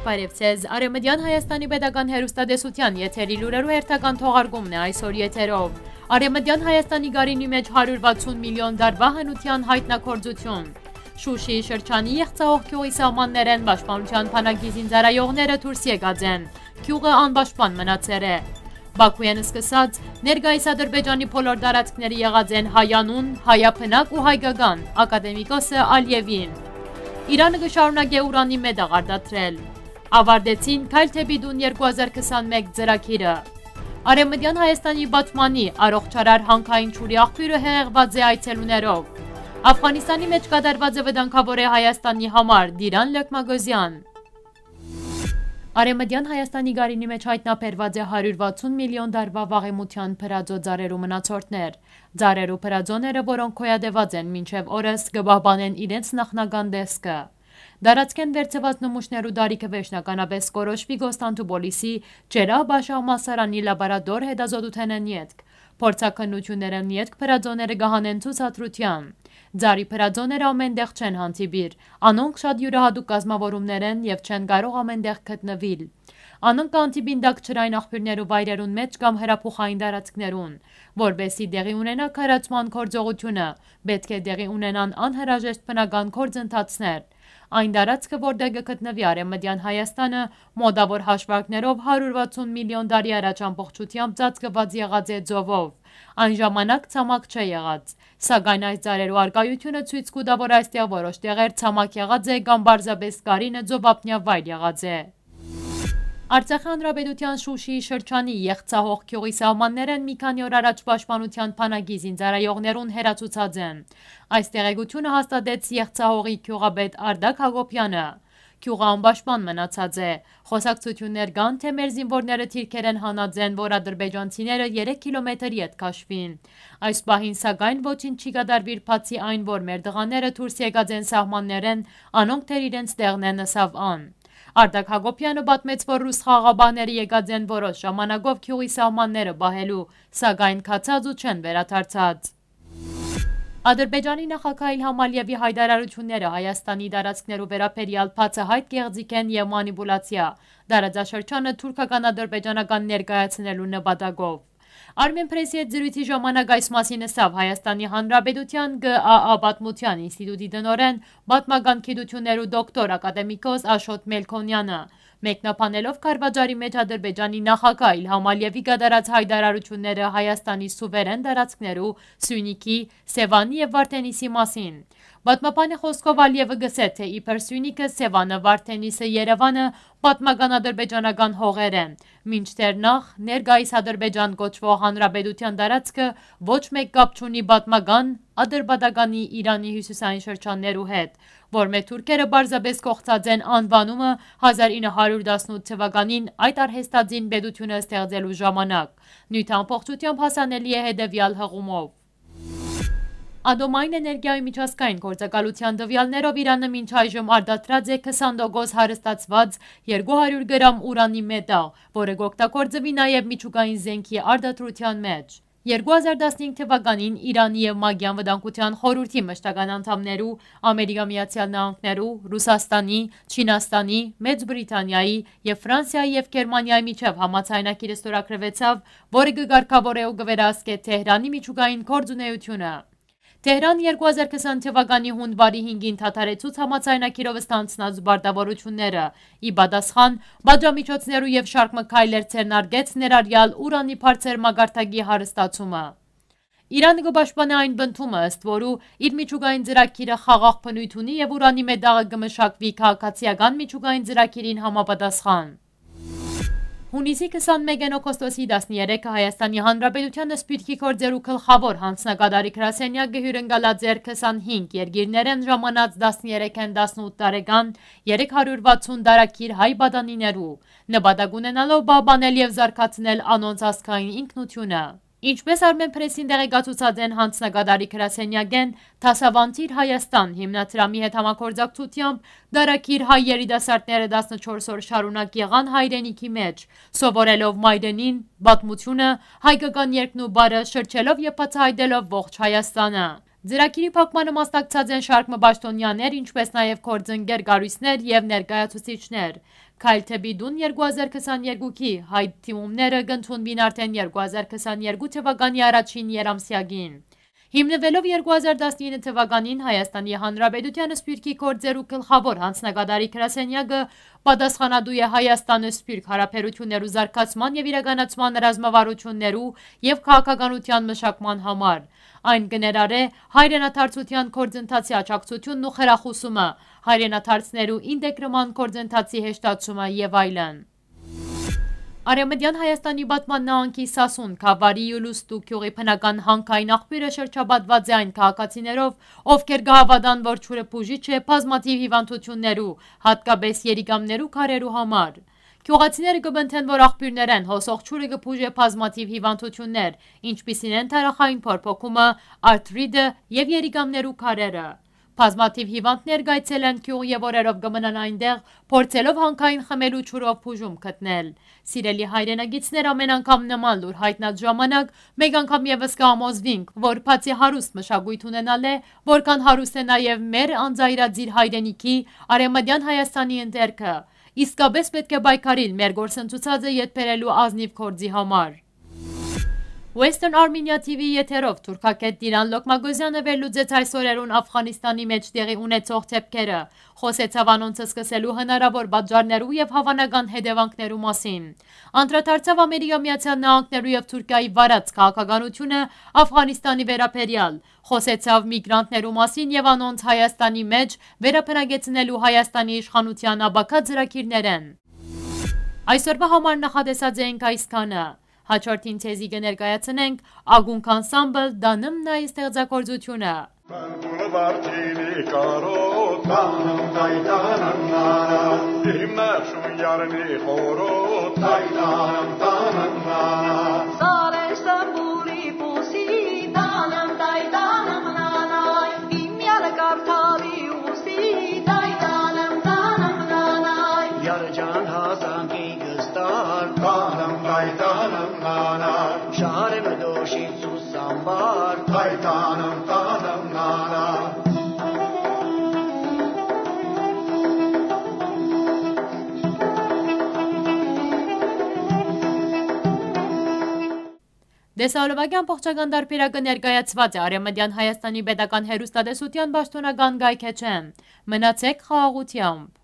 Բարև ձեզ, Արևմտյան Հայաստանի պետական հեռուստատեսության եթերի լուրերու հերթական թողարկումն է այսօր եթերով։ Արևմտյան Հայաստանի գարինի մեջ 160 միլիոն դարվա հնության հայտնագործություն։ Շուշիի շրջանի եղծահող գյուղի սահմաններեն պաշտպանության բանակի զինծառայողները դուրս եկած են։ Գյուղը անպաշտպան մնացել է։ Բաքուեն սկսած ներկայիս Ադրբեջանի բոլոր տարածքները եղած են հայանուն, հայափնակ ու հայկական, ակադեմիկոսը Ալիևին։ Իրանը կշարունակե ուրանի մետաղ արտադրել։ Ավարտեցին Քայլ թեպի տուն 2021 ծրագիրը։ Արևմտյան Հայաստանի Բաթմանի առողջարար հանքային ջուրի աղբյուրը հեղեղված է այցելուներով։ Աֆղանիստանի մեջ կատարված է վտանգավոր է Հայաստանի համար Դիրան Լոկմագոզյան։ Արևմտյան Հայաստանի գարինի մեջ հայտնաբերված է 160 միլիոն դարվա վաղեմության փրածո ծառերու մնացորդներ։ Ծառերու փրածոները, որոնք հոյադեված են մինչև օրս, կպահպանեն իրենց նախնական տեսքը։ Դարածքեն վերցված նմուշներու դարիքը վերջնականապես կորոշվի Կոստանդնուպոլիսի Ջերահ-Բաշահ համալսարանի լաբորատոր հետազոտութենեն ետք։ Փորձաքննություններն ետք փրածոները կհանեն ցուցադրության։ Ձարի փրածոները ամենտեղ չեն հանդիպիր, անոնք շատ յուրահատուկ կազմավորումներ են եւ չեն կարող ամենտեղ գտնվել։ Անոնք հանդիպին դակչրային աղբյուրներու վայրերուն մեջ կամ հրափուխային տարածքներուն, որբեսի դեղի ունենա քարացման գործողությունը, պետք է դեղի ունենան անհրաժեշտ բնական գործընթացներ։ Այն տարածքը, որտեղ կգտնվի Արևմտյան Հայաստանը, մոտավոր հաշվարկներով 160 միլիոն տարի առաջ ամբողջությամբ ծածկված եղած է ծովով։ Այն ժամանակ ցամաք չէ եղած, սակայն այս ծառերու արկայությունը ցույց կտա, որ այստեղ որոշ տեղեր ցամաք եղած է կամ պարզապես կարինը ծովափնյա վայր եղած է։ Արցախի հանրապետության Շուշիի շրջանի եղծահող գյուղի սահմաններեն մի քանի օր առաջ պաշտպանության բանակի զինծառայողներուն հերացուցած են։ Այս տեղեկությունը հաստատեց եղծահողի գյուղապետ Արդակ Հակոբյանը։ Գյուղը անպաշտպան մնացած է։ Խոսակցություններ կան, թե մեր զինվորները թիրքեր են հանած են, որ ադրբեջանցիները 3 կիլոմետրի հետ քաշվին։ Այս պահին սակայն ոչինչ չի կատարվիր, բացի այն, որ մեր տղաները դուրս եկած են սահմաններեն, անոնք թեր իրենց տեղն են ըսավ ան։ Արդակ Հակոբյանը պատմեց, որ ռուս խաղաղաբաները եկած են որոշ ժամանակով գյուղի սահմանները պահելու, սակայն քացած ու չեն վերադարձած։ Ադրբեջանի նախագահ Իլհամ Ալիևի հայտարարությունները Հայաստանի տարածքներու վերաբերյալ բացահայտ գեղձիկ են եւ մանիպուլացիա, տարածաշրջանը թուրքական-ադրբեջանական ներկայացնելու նպատակով։ Armenpress-ի հետ զրույցի ժամանակ այս մասին ասավ Հայաստանի Հանրապետության ԳԱԱ պատմության ինստիտուտի տնօրեն, պատմական գիտություններու դոկտոր ակադեմիկոս Աշոտ Մելքոնյանը, մեկնաբանելով Քարվաճարի մեջ Ադրբեջանի նախագահ Իլհամ Ալիևի կատարած հայտարարությունները Հայաստանի սուվերեն տարածքներու Սյունիքի, Սևանի եւ Վարդենիսի մասին։ Պատմապանի խոսքով Ալիևը գսե, թե իբր Սյունիքը, Սևանը, Վարդենիսը, Երևանը պատմական ադրբեջանական հողեր են, մինչդեռ նախ ներկայիս Ադրբեջան կոչվող հանրապետության տարածքը ոչ մեկ կապ չունի պատմական Ադրբատականի Իրանի հյուսիսային շրջաններու հետ, որ մեր թուրքերը պարզապես կողծած են անվանումը 1918 թվականին այդ արհեստածին պետությունը ստեղծելու ժամանակ, նույն ամբողջությամբ հասանելի է հետևյալ հղումով։ Ատոմային էներգիայի միջազգային գործակալության տվյալներով Իրանը մինչ այժմ արտադրած է 20% հարստացված 200 գրամ ուրանի մետաղ, որը կօգտագործվի նաև միջուկային զենքի արտադրության մեջ։ 2015 թվականին Իրանի եւ Մագյան վտանգության խորհրդի մշտական անդամներու Ամերիկա Միացյալ Նահանգներու, Ռուսաստանի, Չինաստանի, Մեծ Բրիտանիայի եւ Ֆրանսիայի եւ Գերմանիայի միջև համաձայնագիր ստորագրվեցավ, որը կգարգավորե ու կվերահսկե Թեհրանի միջուկային գործունեությունը։ Թեհրան 2020 թվականի հունվարի 5-ին դադարեցուց համաձայնագիրով ստանձնած պարտավորությունները, ի պատասխան պատժամիջոցներու եւ շարք քայլեր ձեռնարկեց ներառյալ ուրանի բարձր մակարդակի հարստացումը։ Իրանը կպաշտպանե այն բնդումը, ըստ որու իր միջուկային ծրագիրը խաղաղ բնույթ ունի եւ ուրանի մետաղը կմշակվի քաղաքացիական միջուկային ծրագիրին համապատասխան։ Հունիսի 21-ին օգոստոսի 13-ը Հայաստանի Հանրապետության սպիրտքի գործերու գլխավոր հանձնակատարի գրասենյակը հյուրընկալած էր 25 երկիրներեն ժամանած 13-18 տարեկան 360 դարակիր հայ պատանիներու, նպատակ ունենալով պահպանել եւ զարգացնել անոնց ազգային ինքնությունը։ Ինչպես Armenpress-ին տեղեկացուցած են հանձնակատարի գրասենյակեն, Դասավանդիր Հայաստան հիմնադրամի հետ համագործակցությամբ դարակիր հայ երիտասարդները 14 օր շարունակ եղան հայրենիքի մեջ, սովորելով մայրենին, պատմությունը, հայկական երկն ու բարը, շրջելով եւ բացահայտելով ողջ Հայաստանը։ Ձրագիրի փակմանը մասնակցած են շարք մբաշտոնյաներ, ինչպես նաև գործընկեր կառույցներ եւ ներկայացուցիչներ։ Քայլթեբիդուն 2022-ի հայտ թիմումները կընդունվին արդեն 2022 թվականի առաջին երամսյակին։ Հիմնվելով 2019 թվականին Հայաստանի Հանրապետության Սփյուռքի գործերու գլխավոր հանձնագետարի գրասենյակը պատասխանատու է Հայաստանը Սփյուռք հարաբերություններու զարգացման եւ իրականացման ռազմավարություններու եւ քաղաքականության մշակման համար։ Այն կներառե հայրենադարձության գործընթացի աջակցությունն ու խրախուսումը, հայրենադարձներու ինտեգրման գործընթացի հեշտացումը եւ այլն։ Արևմտյան Հայաստանի պատման նահանգի Սասուն, Քավարի ու Լուստու գյուղի բնական հանքային աղբյուրը շրջապատված է այն քաղաքացիներով, ովքեր կհավատան, որ ջուրը բուժիչ է բազմաթիվ հիվանդություններու, հատկապես երիկամներու քարերու համար։ Գյուղացիները կբնթեն, որ աղբյուրներեն հոսող ջուրը կբուժի բազմաթիվ հիվանդություններ, ինչպիսին են թարախային փոփոխումը, արթրիտը եւ երիկամներու քարերը։ Բազմաթիվ հիվանդներ գայցել են գյուղ եւ օրերով կմնան այնտեղ, փորձելով հանքային խմելու ջուրով բուժում գտնել։ Սիրելի հայրենագիտներ, ամեն անգամ նման լուր հայտնած ժամանակ մեկ անգամ եւս կհամոզվինք, որ բացի հարուստ մշակույթ ունենալ է, որքան հարուստ է նաեւ մեր անձայրածիր հայրենիքի Արևմտյան Հայաստանի ընտերքը։ Իսկապես պետք է պայքարիլ մեր գործընթացը ետ բերելու ազնիվ գործի համար։ Western Armenia TV եթերով թուրքագետ Տիրան Լոկմագոզյանը վերլուծեց այս օրերուն Աֆղանիստանի մեջ տեղի ունեցող դեպքերը, խոսեցավ անոնցը սկսելու հնարավոր պատճառներու եւ հավանական հետևանքներու մասին։ Անդրադարձավ Ամերիկայի Միացյալ Նահանգներու եւ Թուրքիայի վարած քաղաքականությունը Աֆղանիստանի վերաբերյալ, խոսեցավ միգրանտներու մասին եւ անոնց Հայաստանի մեջ վերաբնակեցնելու Հայաստանի իշխանության աբակա ծրագիրներեն։ Այսօրվա համար նախատեսած ենք այսքանը։ Հաջորդին ցեզի կներկայացնենք ագունք անսամբլ Դանմնայի ստեղծագործությունը։ Դեսալովակյան փոխչական դարբերակը ներկայացված է Արևմտյան Հայաստանի պետական հեռուստատեսության պաշտոնական կայքէջում։ Մնացեք խաղաղությամբ։